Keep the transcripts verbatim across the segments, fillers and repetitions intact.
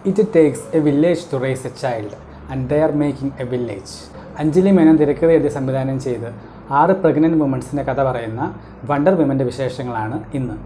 It takes a village to raise a child, and they are making a village. Anjali Menon തിരക്കഥ എഴുതി സംവിധാനം ചെയ്ത് ആറ് pregnant വുമൻസിന്റെ കഥ പറയുന്ന വണ്ടർ വിമന്റെ വിശേഷങ്ങളാണ് ഇന്ന്.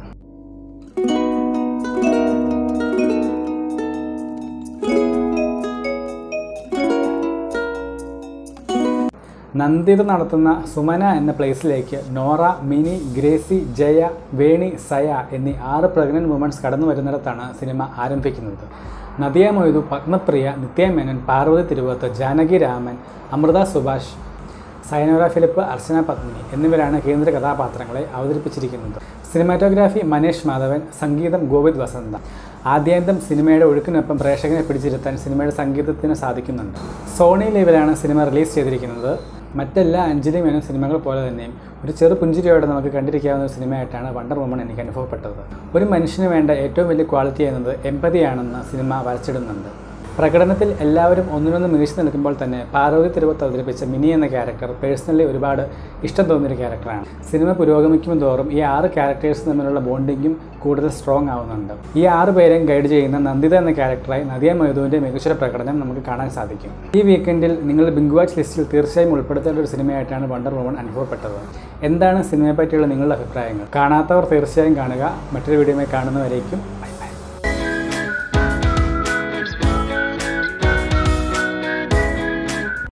നന്ദിത നടത്തുന്ന സുമന എന്ന പ്ലേസിലേക്ക് നോറ, മിനി, ഗ്രേസി, ജയ, വേണി, സയ എന്നീ ആറ് പ്രഗ്നന്റ് വുമൻസ് കടന്നു വരുന്നിടത്താണ് സിനിമ ആരംഭിക്കുന്നത്. നദിയാമൊയ്തു, പത്മപ്രിയ, നിത്യമേനൻ, പാർവതിതിരുവോത്ത്, ജാനകി രാമൻ, അമൃത സുഭാഷ്, സൈനോര ഫിലിപ്പ്, അർച്ചന പത്മിനി എന്നിവരാണ് കേന്ദ്ര കഥാപാത്രങ്ങളെ അവതരിപ്പിച്ചിരിക്കുന്നത്. സിനിമാറ്റോഗ്രാഫി മനേഷ് മാധവൻ, സംഗീതം ഗോവിന്ദ് വസന്ത. ആദ്യാന്തം സിനിമയുടെ ഒഴുക്കിനൊപ്പം പ്രേക്ഷകനെ പിടിച്ചിരുത്താൻ സിനിമയുടെ സംഗീതത്തിന് സാധിക്കുന്നുണ്ട്. സോണി ലൈവിലാണ് സിനിമ റിലീസ് ചെയ്തിരിക്കുന്നത്. മറ്റെല്ലാ അഞ്ജലി മേനോൻ സിനിമകൾ പോലെ തന്നെയും ഒരു ചെറു പുഞ്ചിരിയോടെ നമുക്ക് കണ്ടിരിക്കാവുന്ന ഒരു സിനിമയായിട്ടാണ് വണ്ടർ വുമൺ എനിക്ക് അനുഭവപ്പെട്ടത്. ഒരു മനുഷ്യന് വേണ്ട ഏറ്റവും വലിയ ക്വാളിറ്റി എന്നത് എമ്പതിയാണെന്ന് സിനിമ വരച്ചിടുന്നുണ്ട്. പ്രകടനത്തിൽ എല്ലാവരും ഒന്നിനൊന്ന് മികച്ചു നിൽക്കുമ്പോൾ തന്നെ പാർവതിതിരുവോത്ത് അവതരിപ്പിച്ച മിനി എന്ന ക്യാരക്ടർ പേഴ്സണലി ഒരുപാട് ഇഷ്ടം തോന്നിയൊരു ക്യാരക്ടറാണ്. സിനിമ പുരോഗമിക്കും തോറും ഈ ആറ് ക്യാരക്ടേഴ്സ് തമ്മിലുള്ള ബോണ്ടിങ്ങും കൂടുതൽ സ്ട്രോങ് ആവുന്നുണ്ട്. ഈ ആറ് പേരെയും ഗൈഡ് ചെയ്യുന്ന നന്ദിത എന്ന ക്യാരക്ടറായി നദിയാമൊയ്തുവിൻ്റെ മികച്ച പ്രകടനം നമുക്ക് കാണാൻ സാധിക്കും. ഈ വീക്കെൻഡിൽ നിങ്ങൾ ബിഗ് വാച്ച് ലിസ്റ്റിൽ തീർച്ചയായും ഉൾപ്പെടുത്തേണ്ട ഒരു സിനിമയായിട്ടാണ് വണ്ടർ വുമൺ അനുഭവപ്പെട്ടത്. എന്താണ് സിനിമയെ പറ്റിയുള്ള നിങ്ങളുടെ അഭിപ്രായങ്ങൾ? കാണാത്തവർ തീർച്ചയായും കാണുക. മറ്റൊരു വീഡിയോയുമായി കാണുന്നവരേക്കും